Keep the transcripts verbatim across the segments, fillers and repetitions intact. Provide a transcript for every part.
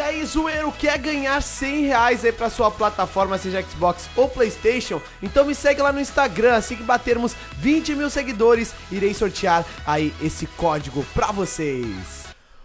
aí, zoeiro, quer ganhar cem reais aí pra sua plataforma, seja Xbox ou PlayStation? Então me segue lá no Instagram, assim que batermos vinte mil seguidores, irei sortear aí esse código pra vocês.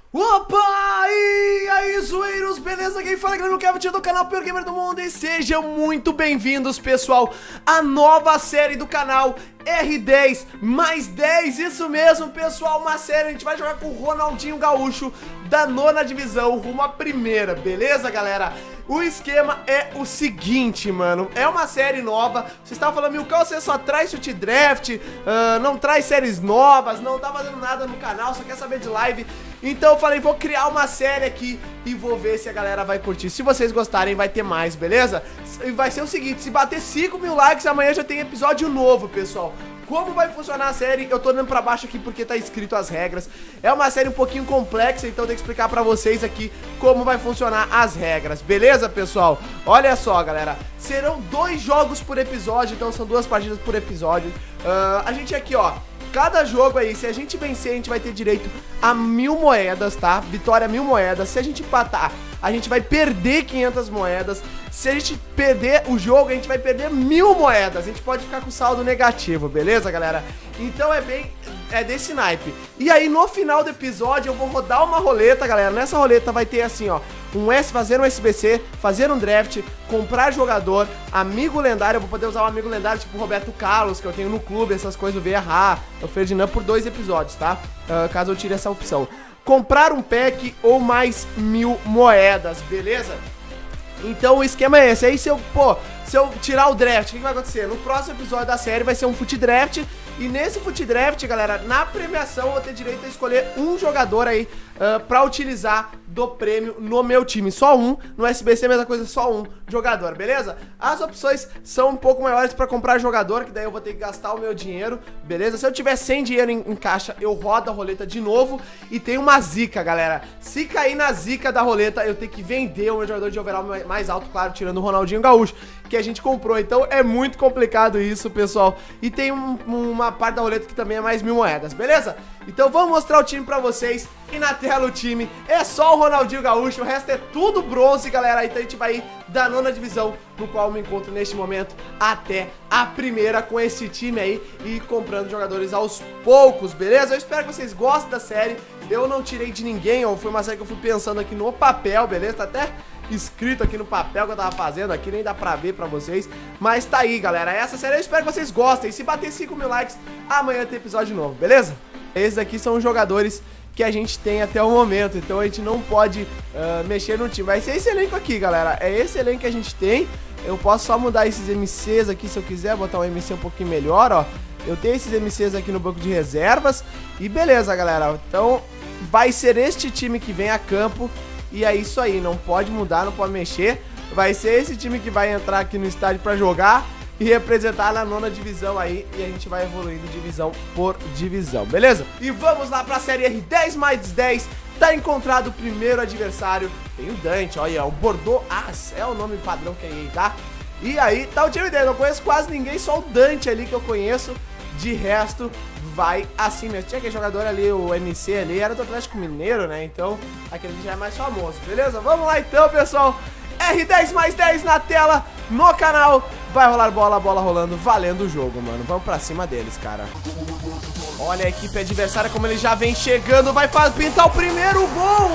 Opa! E aí, zoeiros, beleza? Quem fala é o Kevin do canal Pior Gamer do Mundo. E sejam muito bem-vindos, pessoal, à nova série do canal R dez mais dez. Isso mesmo, pessoal, uma série. A gente vai jogar com o Ronaldinho Gaúcho da nona divisão rumo à primeira, beleza, galera? O esquema é o seguinte, mano, é uma série nova. Você estava falando, Milcão, você só traz shoot draft, uh, não traz séries novas, não tá fazendo nada no canal, só quer saber de live. Então eu falei, vou criar uma série aqui e vou ver se a galera vai curtir. Se vocês gostarem, vai ter mais, beleza? E vai ser o seguinte, se bater cinco mil likes, amanhã já tem episódio novo, pessoal. Como vai funcionar a série? Eu tô olhando pra baixo aqui porque tá escrito as regras. É uma série um pouquinho complexa, então eu tenho que explicar pra vocês aqui como vai funcionar as regras, beleza, pessoal? Olha só, galera, serão dois jogos por episódio, então são duas partidas por episódio. uh, A gente aqui, ó, cada jogo aí, se a gente vencer, a gente vai ter direito a mil moedas, tá? Vitória, mil moedas. Se a gente empatar, a gente vai perder quinhentas moedas. Se a gente perder o jogo, a gente vai perder mil moedas. A gente pode ficar com saldo negativo, beleza, galera? Então é bem... é desse naipe. E aí, no final do episódio, eu vou rodar uma roleta, galera. Nessa roleta vai ter assim, ó, um S, fazer um S B C, fazer um draft, comprar jogador, amigo lendário. Eu vou poder usar um amigo lendário, tipo o Roberto Carlos, que eu tenho no clube, essas coisas, o Verra, o Ferdinand, por dois episódios, tá? Uh, caso eu tire essa opção. Comprar um pack ou mais mil moedas, beleza? Então o esquema é esse. Aí se eu, pô, se eu tirar o draft, o que vai acontecer? No próximo episódio da série vai ser um foot draft. E nesse foot draft, galera, na premiação eu vou ter direito a escolher um jogador aí uh, pra utilizar do prêmio no meu time. Só um, no S B C a mesma coisa, só um jogador, beleza? As opções são um pouco maiores pra comprar jogador, que daí eu vou ter que gastar o meu dinheiro, beleza? Se eu tiver sem dinheiro em, em caixa, eu rodo a roleta de novo. E tem uma zica, galera. Se cair na zica da roleta, eu tenho que vender o meu jogador de overall mais alto, claro, tirando o Ronaldinho Gaúcho, que a gente comprou. Então é muito complicado isso, pessoal. E tem um, uma parte da roleta que também é mais mil moedas, beleza? Então vamos mostrar o time pra vocês. E na tela o time é só o Ronaldinho Gaúcho, o resto é tudo bronze, galera. Então a gente vai ir da nona divisão, no qual eu me encontro neste momento, até a primeira com esse time aí e comprando jogadores aos poucos, beleza? Eu espero que vocês gostem da série. Eu não tirei de ninguém, ó, foi uma série que eu fui pensando aqui no papel, beleza? Tá até escrito aqui no papel que eu tava fazendo aqui, nem dá pra ver pra vocês. Mas tá aí, galera, essa série eu espero que vocês gostem. Se bater cinco mil likes, amanhã tem episódio novo, beleza? Esses aqui são os jogadores que a gente tem até o momento, então a gente não pode uh, mexer no time. Vai ser esse elenco aqui, galera, é esse elenco que a gente tem. Eu posso só mudar esses M Cs aqui se eu quiser, botar um M C um pouquinho melhor, ó. Eu tenho esses M Cs aqui no banco de reservas. E beleza, galera, então vai ser este time que vem a campo. E é isso aí, não pode mudar, não pode mexer. Vai ser esse time que vai entrar aqui no estádio pra jogar e representar na nona divisão aí. E a gente vai evoluindo divisão por divisão, beleza? E vamos lá pra série R dez mais dez. Tá encontrado o primeiro adversário. Tem o Dante, olha, o Bordeaux As, é o nome padrão que é aí, tá? E aí, tá o time dele, não conheço quase ninguém, só o Dante ali que eu conheço. De resto, vai assim mesmo. Tinha aquele jogador ali, o M C ali, era do Atlético Mineiro, né? Então, aquele já é mais famoso, beleza? Vamos lá então, pessoal. R dez mais dez na tela, no canal. Vai rolar bola, bola rolando, valendo o jogo, mano. Vamos pra cima deles, cara. Olha a equipe adversária como ele já vem chegando. Vai pintar o primeiro gol.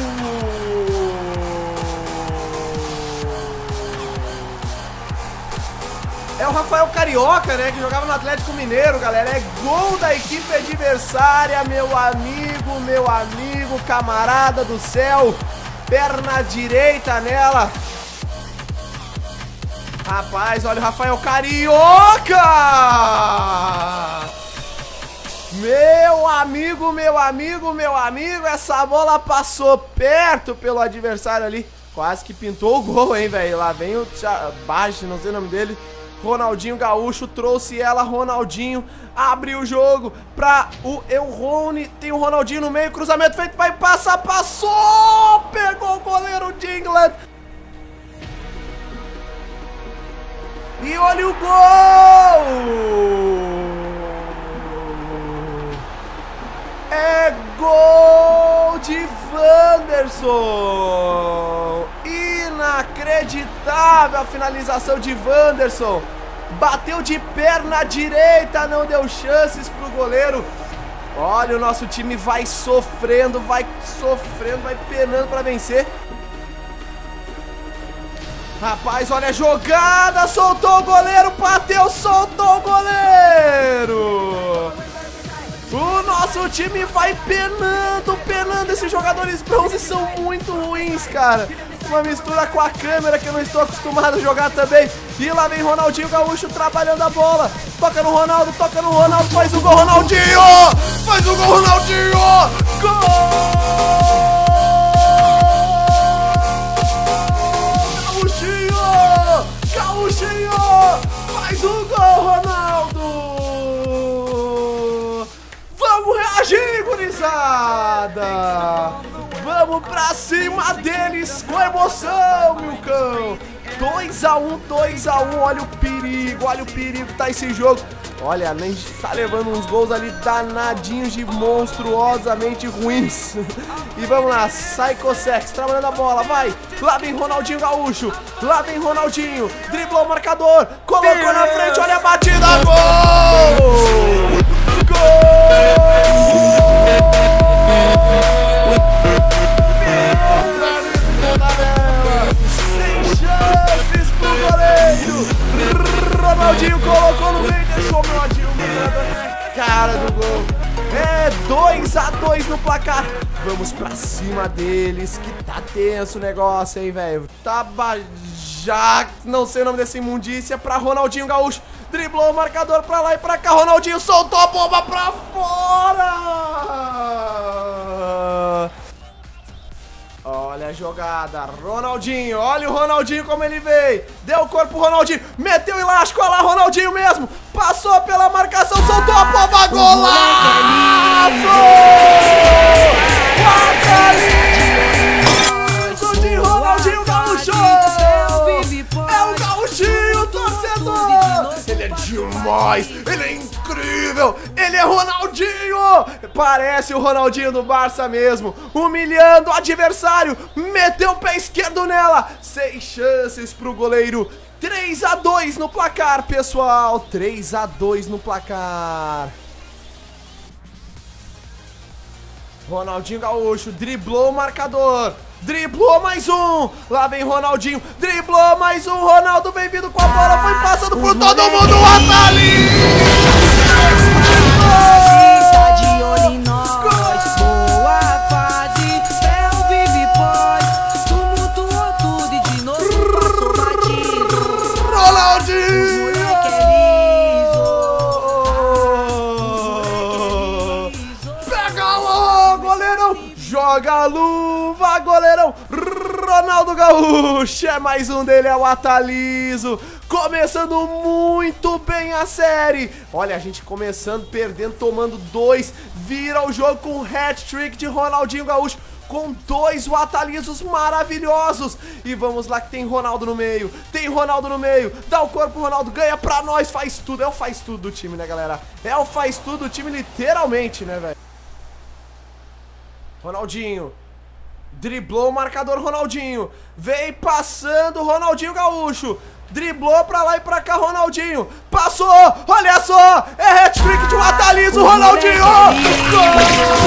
É o Rafael Carioca, né, que jogava no Atlético Mineiro, galera. É gol da equipe adversária, meu amigo, meu amigo, camarada do céu. Perna direita nela. Rapaz, olha o Rafael Carioca! Meu amigo, meu amigo, meu amigo, essa bola passou perto pelo adversário ali. Quase que pintou o gol, hein, velho. Lá vem o Baixo, não sei o nome dele. Ronaldinho Gaúcho trouxe ela, Ronaldinho abre o jogo pra o Elrone, tem o Ronaldinho no meio, cruzamento feito, vai passar, passou, pegou o goleiro de England. E olha o gol! É gol de Wanderson! Inacreditável a finalização de Wanderson. Bateu de perna direita, não deu chances pro goleiro. Olha, o nosso time vai sofrendo, vai sofrendo, vai penando pra vencer. Rapaz, olha a jogada, soltou o goleiro, bateu, soltou o goleiro. O nosso time vai penando, penando. Esses jogadores bronze são muito ruins, cara. Uma mistura com a câmera que eu não estou acostumado a jogar também. E lá vem Ronaldinho Gaúcho trabalhando a bola. Toca no Ronaldo, toca no Ronaldo. Faz o gol, Ronaldinho! Faz o gol, Ronaldinho! Gol! Gaúchinho! Gaúchinho! Faz o gol, Ronaldo! Vamos reagir, gurizada! Vamos pra cima deles com emoção, Milcão! dois a um, dois a um, olha o perigo, olha o perigo que tá esse jogo. Olha, a gente tá levando uns gols ali danadinhos de monstruosamente ruins. E vamos lá, Psycho Sex, trabalhando a bola, vai. Lá vem Ronaldinho Gaúcho, lá vem Ronaldinho, driblou o marcador, colocou na frente, olha a batida, gol! Gol! Ronaldinho colocou no meio, deixou o Ronaldinho na cara do gol. É dois a dois no placar. Vamos pra cima deles, que tá tenso o negócio, hein, velho. Tabajá, não sei o nome dessa imundícia, pra Ronaldinho Gaúcho. Driblou o marcador pra lá e pra cá. Ronaldinho soltou a bomba pra fora. Olha a jogada, Ronaldinho, olha o Ronaldinho como ele veio. Deu o corpo pro Ronaldinho, meteu o elástico, olha lá, Ronaldinho mesmo. Passou pela marcação, soltou a bomba, golaço! Golaço de Ronaldinho Gaúcho! É o Gaúchinho, torcedor! Ele é demais, ele é incrível, ele é Ronaldinho! Parece o Ronaldinho do Barça mesmo, humilhando o adversário, meteu o pé esquerdo nela, sem chances pro goleiro. Três a dois no placar, pessoal, três a dois no placar. Ronaldinho Gaúcho driblou o marcador, driblou mais um, lá vem Ronaldinho, driblou mais um, Ronaldo vem vindo com a bola, foi passando por todo mundo, o Atali! Tá de olho em nós, boa fase, é o Vive Pós, tumultuou tudo e de novo passou batido. Ronaldinho! O moleque é liso. Pega lá, goleirão! Joga a luva, goleirão! Ronaldo Gaúcho, é mais um dele, é o Ataliso. Começando muito bem a série. Olha, a gente começando, perdendo, tomando dois. Vira o jogo com um hat-trick de Ronaldinho Gaúcho. Com dois Atalisos maravilhosos. E vamos lá que tem Ronaldo no meio. Tem Ronaldo no meio. Dá o corpo, Ronaldo ganha pra nós. Faz tudo, é o faz tudo do time, né, galera? É o faz tudo do time, literalmente, né, velho? Ronaldinho driblou o marcador, Ronaldinho. Vem passando, Ronaldinho Gaúcho. Driblou pra lá e pra cá, Ronaldinho. Passou, olha só. É hat-trick de um Ataliso, Ronaldinho. Gol!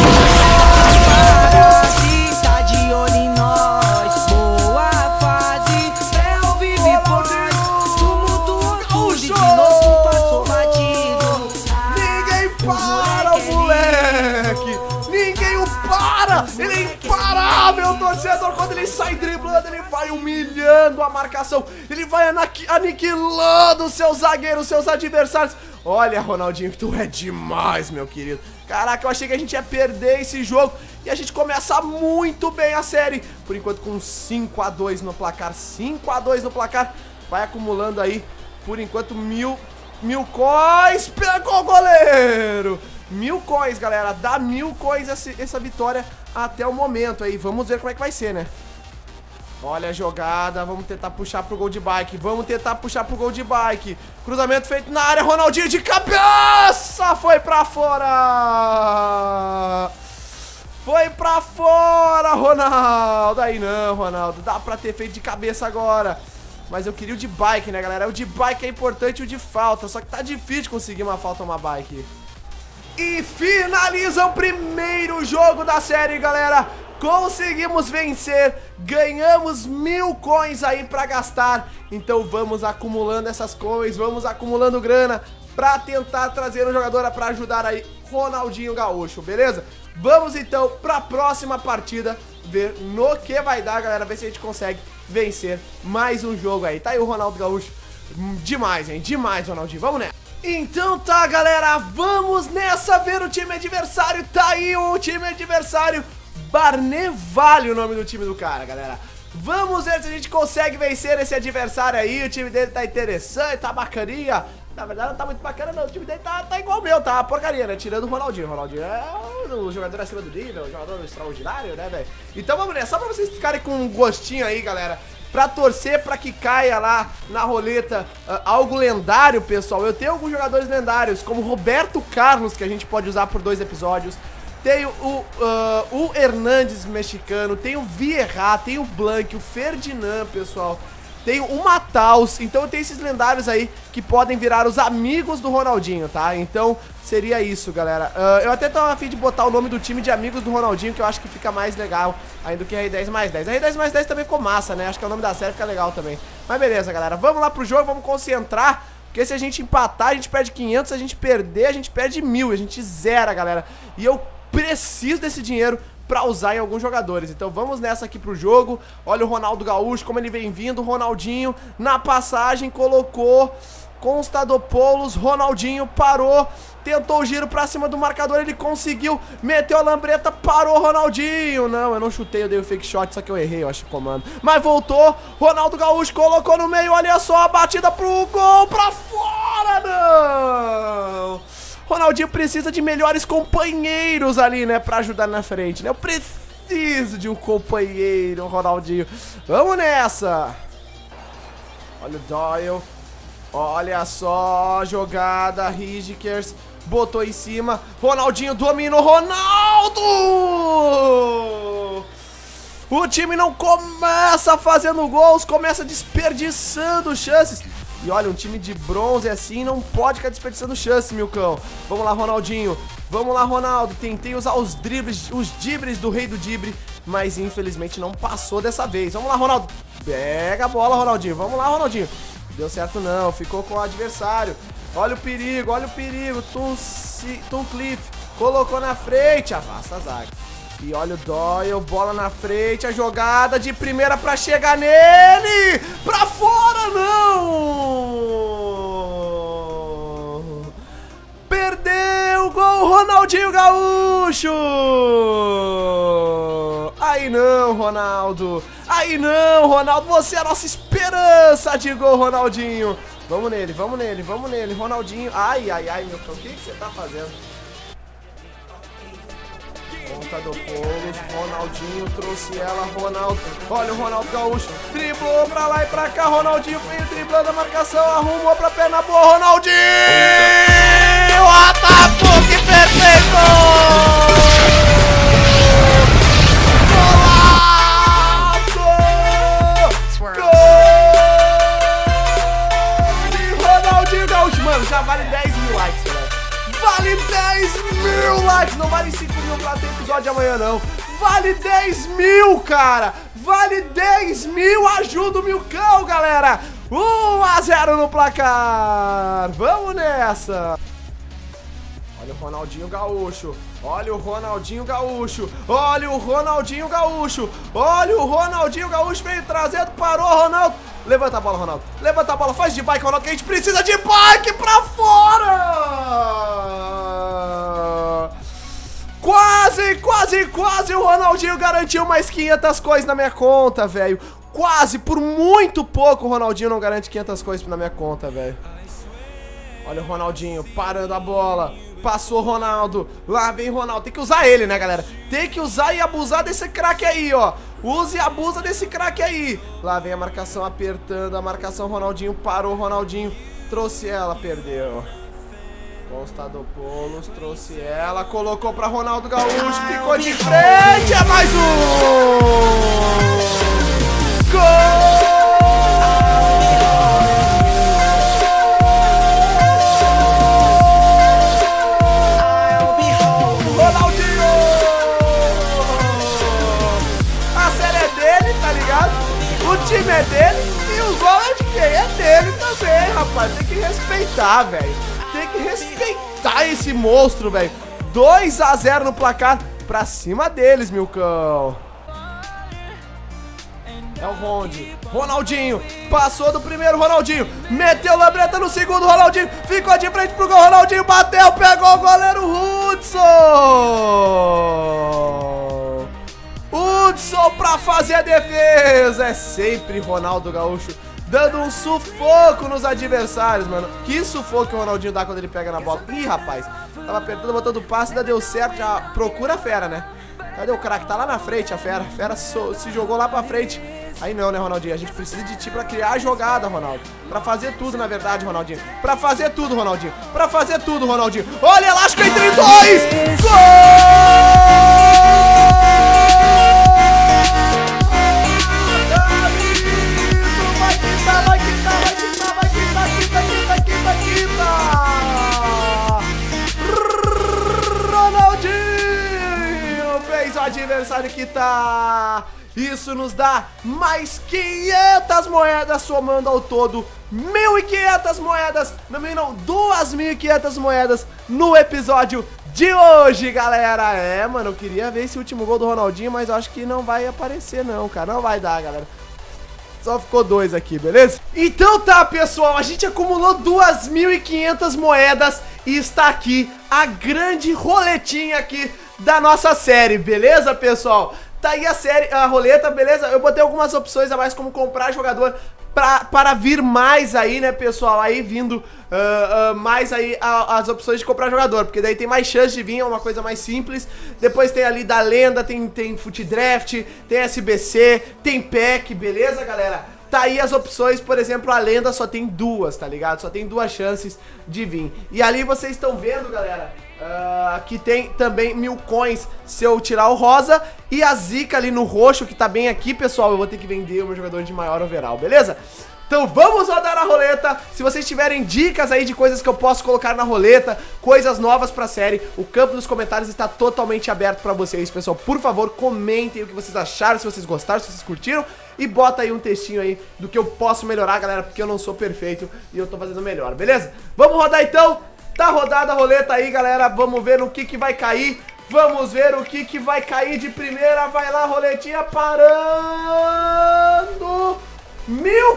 Tá de olho em nós, boa fase, é o Vive Pós, tumultuou tudo e de novo passou batido. Ninguém para o moleque. Ninguém o para. Ele é imparável, torcedor. Quando ele sai driblando, ele vai humilhando a marcação. Ele vai aniquilando os seus zagueiros, seus adversários. Olha, Ronaldinho, que tu é demais, meu querido. Caraca, eu achei que a gente ia perder esse jogo. E a gente começa muito bem a série. Por enquanto com cinco a dois no placar. cinco a dois no placar. Vai acumulando aí, por enquanto, mil, mil coins. Pegou o goleiro. Mil coins, galera. Dá mil coins essa, essa vitória até o momento aí. Vamos ver como é que vai ser, né? Olha a jogada, vamos tentar puxar pro gol de bike. Vamos tentar puxar pro gol de bike. Cruzamento feito na área, Ronaldinho de cabeça. Foi pra fora. Foi pra fora, Ronaldo. Aí não, Ronaldo. Dá pra ter feito de cabeça agora. mas eu queria o de bike, né, galera? O de bike é importante, o de falta, só que tá difícil conseguir uma falta ou uma bike. E finaliza o primeiro jogo da série, galera. Conseguimos vencer, ganhamos mil coins aí pra gastar. Então vamos acumulando essas coins, vamos acumulando grana pra tentar trazer um jogador pra ajudar aí Ronaldinho Gaúcho, beleza? Vamos então pra próxima partida, ver no que vai dar, galera, ver se a gente consegue vencer mais um jogo aí. Tá aí o Ronaldo Gaúcho, demais, hein, demais, Ronaldinho, vamos nessa. Então tá, galera, vamos nessa ver o time adversário. Tá aí o time adversário, Barnevale, o nome do time do cara, galera. Vamos ver se a gente consegue vencer esse adversário aí. O time dele tá interessante, tá bacaninha. Na verdade não tá muito bacana não, o time dele tá, tá igual o meu, tá uma porcaria, né? Tirando o Ronaldinho. O Ronaldinho é o jogador acima do nível, o jogador extraordinário, né, velho? Então vamos nessa, só pra vocês ficarem com um gostinho aí, galera, pra torcer pra que caia lá na roleta uh, algo lendário, pessoal. Eu tenho alguns jogadores lendários, como Roberto Carlos, que a gente pode usar por dois episódios. Tenho o, uh, o Hernandes mexicano, tem o Vieira, tem o Blanc, o Ferdinand, pessoal. Tem o Mataus, então tem esses lendários aí que podem virar os amigos do Ronaldinho, tá? Então seria isso, galera. Uh, eu até tava a fim de botar o nome do time de amigos do Ronaldinho, que eu acho que fica mais legal ainda do que R dez mais dez. R dez mais dez também ficou massa, né? Acho que é o nome da série, fica legal também. Mas beleza, galera. Vamos lá pro jogo, vamos concentrar. Porque se a gente empatar, a gente perde quinhentos, se a gente perder, a gente perde mil. A gente zera, galera. E eu preciso desse dinheiro pra usar em alguns jogadores. Então vamos nessa aqui pro jogo. Olha o Ronaldo Gaúcho, como ele vem vindo. O Ronaldinho na passagem colocou Constantopoulos. Ronaldinho parou, tentou o giro pra cima do marcador, ele conseguiu, meteu a lambreta, parou Ronaldinho. Não, eu não chutei, eu dei o fake shot, só que eu errei, eu acho, o comando. Mas voltou, Ronaldo Gaúcho colocou no meio, olha só a batida pro gol, pra fora, não! Ronaldinho precisa de melhores companheiros ali, né, pra ajudar na frente, né? Eu preciso de um companheiro, Ronaldinho. Vamos nessa! Olha o Doyle. Olha só, jogada, Rijkers botou em cima, Ronaldinho dominou, Ronaldo! O time não começa fazendo gols, começa desperdiçando chances. E olha, um time de bronze assim não pode ficar desperdiçando chance, Milcão. Vamos lá, Ronaldinho. Vamos lá, Ronaldo. Tentei usar os dribles, os dibres do rei do dibre, mas infelizmente não passou dessa vez. Vamos lá, Ronaldo. Pega a bola, Ronaldinho. Vamos lá, Ronaldinho. Deu certo não, ficou com o adversário. Olha o perigo, olha o perigo. Tuncliffe colocou na frente, afasta a zaga. E olha o Doyle, bola na frente, a jogada de primeira pra chegar nele. Pra fora, não! Perdeu o gol, Ronaldinho Gaúcho! Aí não, Ronaldo. Aí não, Ronaldo, você é a nossa esperança de gol, Ronaldinho. Vamos nele, vamos nele, vamos nele, Ronaldinho. Ai, ai, ai, meu cão, o que que você tá fazendo? Constantopoulos, Ronaldinho trouxe ela, Ronaldo. Olha o Ronaldo Gaúcho, driblou pra lá e pra cá, Ronaldinho veio driblando a marcação, arrumou pra perna boa, Ronaldinho! Atacou, que perfeito! Mano, já vale dez mil likes, galera. Vale dez mil likes. Não vale cinco mil pra ter episódio amanhã, não. Vale dez mil, cara. Vale dez mil. Ajuda o Milcão, galera. um a zero no placar. Vamos nessa. Olha o Ronaldinho Gaúcho. Olha o Ronaldinho Gaúcho. Olha o Ronaldinho Gaúcho. Olha o Ronaldinho Gaúcho. Veio trazendo, parou, Ronaldo. Levanta a bola, Ronaldo. Levanta a bola, faz de bike, Ronaldo, que a gente precisa de bike pra fora! Quase, quase, quase o Ronaldinho garantiu mais quinhentas coisas na minha conta, velho. Quase, por muito pouco o Ronaldinho não garante quinhentas coisas na minha conta, velho. Olha o Ronaldinho parando a bola. Passou Ronaldo. Lá vem Ronaldo. Tem que usar ele, né, galera? Tem que usar e abusar desse craque aí, ó. Use e abusa desse craque aí. Lá vem a marcação apertando. A marcação, Ronaldinho parou. Ronaldinho trouxe ela, perdeu. Constantopoulos trouxe ela. Colocou pra Ronaldo Gaúcho. Ficou de frente. É mais um. Gol! o gol é de quem? É dele também, rapaz. Tem que respeitar, velho. Tem que respeitar esse monstro, velho. dois a zero no placar pra cima deles, Milcão. É o Ronde. Ronaldinho. Passou do primeiro, Ronaldinho. Meteu Lambreta no segundo, Ronaldinho. Ficou de frente pro gol, Ronaldinho. Bateu, pegou o goleiro Hudson. Hudson pra fazer a defesa. É sempre Ronaldo Gaúcho dando um sufoco nos adversários, mano. Que sufoco que o Ronaldinho dá quando ele pega na bola. Ih, rapaz. Tava apertando, botando passe, ainda deu certo. Já procura a fera, né? Cadê o craque? Tá lá na frente a fera. A fera so, se jogou lá pra frente. Aí não, né, Ronaldinho? A gente precisa de ti pra criar a jogada, Ronaldo. Pra fazer tudo, na verdade, Ronaldinho. Pra fazer tudo, Ronaldinho. Pra fazer tudo, Ronaldinho. Olha, elástico entre dois! Gol! Vai quitar, vai quitar, vai quitar, vai quitar, quita, quita, quita, quita! Ronaldinho fez o adversário quitar. Isso nos dá mais quinhentas moedas, somando ao todo mil e quinhentas moedas, não, não, duas mil e quinhentas moedas no episódio de hoje, galera. É, mano, eu queria ver esse último gol do Ronaldinho, mas eu acho que não vai aparecer não, cara, não vai dar, galera. Só ficou dois aqui, beleza? Então tá, pessoal, a gente acumulou duas mil e quinhentas moedas e está aqui a grande roletinha aqui da nossa série, beleza, pessoal? Tá aí a série, a roleta, beleza? Eu botei algumas opções a mais, como comprar jogador pra, para vir mais aí, né, pessoal? Aí vindo uh, uh, mais aí a, as opções de comprar jogador, porque daí tem mais chance de vir, é uma coisa mais simples. Depois tem ali da lenda, tem, tem Foot Draft, tem S B C, tem Pack, beleza, galera? Tá aí as opções, por exemplo, a lenda só tem duas, tá ligado? Só tem duas chances de vir. E ali vocês estão vendo, galera, uh, que tem também mil coins se eu tirar o rosa. E a zica ali no roxo, que tá bem aqui, pessoal, eu vou ter que vender o meu jogador de maior overall, beleza? Então vamos rodar a roleta. Se vocês tiverem dicas aí de coisas que eu posso colocar na roleta, coisas novas pra série, o campo dos comentários está totalmente aberto pra vocês, pessoal. Por favor, comentem o que vocês acharam, se vocês gostaram, se vocês curtiram. E bota aí um textinho aí do que eu posso melhorar, galera, porque eu não sou perfeito e eu tô fazendo melhor, beleza? Vamos rodar então. Tá rodada a roleta aí, galera. Vamos ver no que que vai cair. Vamos ver o que que vai cair de primeira. Vai lá, roletinha, parando. Mil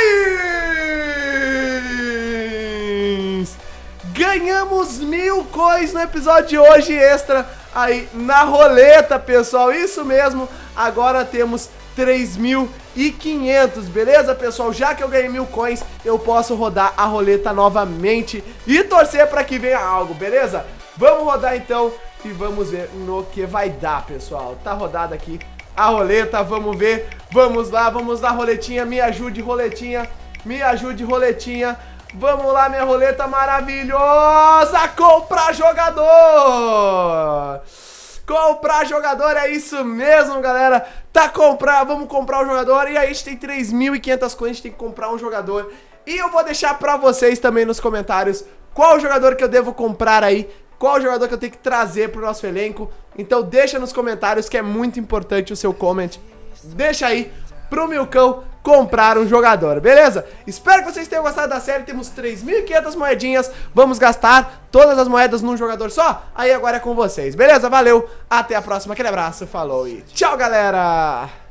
coins! Ganhamos mil coins no episódio de hoje extra aí na roleta, pessoal. Isso mesmo. Agora temos três mil e quinhentos, beleza, pessoal? Já que eu ganhei mil coins, eu posso rodar a roleta novamente e torcer para que venha algo, beleza? Vamos rodar então e vamos ver no que vai dar, pessoal. Tá rodada aqui a roleta, vamos ver. Vamos lá, vamos lá, roletinha. Me ajude, roletinha. Me ajude, roletinha. Vamos lá, minha roleta maravilhosa. Comprar jogador. Comprar jogador, é isso mesmo, galera. Tá comprar, vamos comprar o jogador. E aí a gente tem três mil e quinhentas coins, a gente tem que comprar um jogador. E eu vou deixar pra vocês também nos comentários qual o jogador que eu devo comprar aí, qual o jogador que eu tenho que trazer pro nosso elenco. Então deixa nos comentários, que é muito importante o seu comment. Deixa aí pro Milcão comprar um jogador, beleza? Espero que vocês tenham gostado da série. Temos três mil e quinhentas moedinhas. Vamos gastar todas as moedas num jogador só? Aí agora é com vocês, beleza? Valeu, até a próxima, aquele abraço, falou e tchau, galera!